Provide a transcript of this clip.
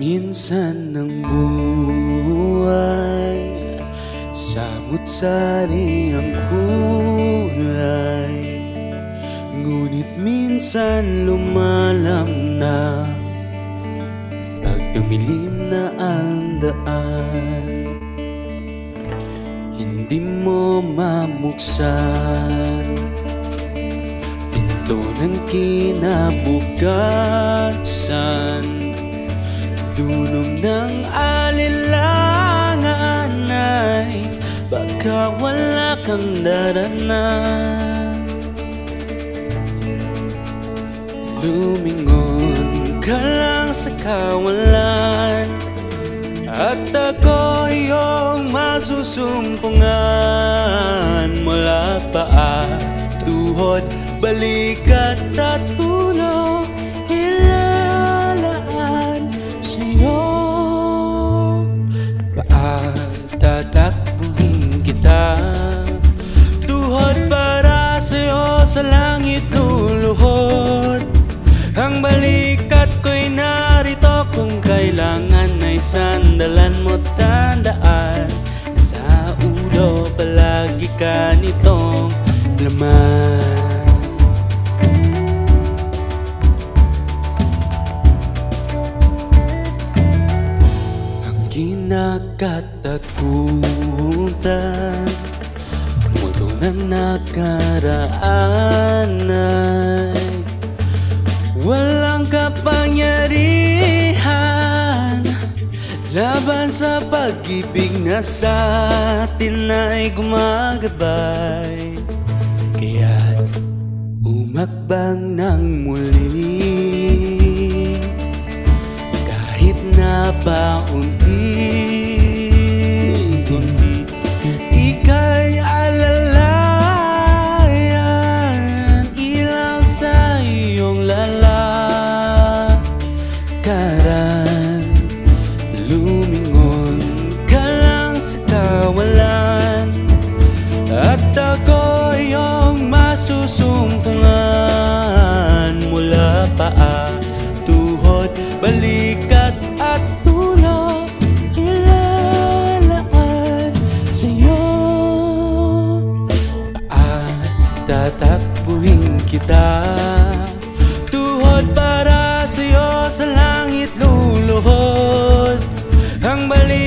Minsan ng buhay, samut-sari ang kulay, ngunit minsan lumalam na pag dumilim na ang daan. Hindi mo mamuksan pinto ng kinabukasan. Dunong ng alilangan ay baka wala kang daranan. Lumingon ka lang sa kawalan, at ako iyong masusumpungan. Mula paa, tuhod, balikat at ulo, ilalaan sa'yo. Tatakbuhin kita, tuhod para sa'yo, sa langit luluhod. Ang balikat ko'y narito kung kailangan ay sandalan mo. Tandaan na sa ulo palagi ka nitong laman. Ang kinakatakutan, multo ng nakaraan ay walang kapangyarihan laban sa pag-ibig na sa atin ay gumagabay. Kaya't umakbang ng muli, kahit na paunti-unti. Ika'y alalayan, ilaw sa iyong lalakaran. Lumingon ka lang sa kawalan, at ako iyong masusumpungan. Mula paa, tuhod, balikat at ulo, ilalaan sa'yo. Tatakbuhin kita, tuhod para sa'yo, sa langit luluhod. Ang balikat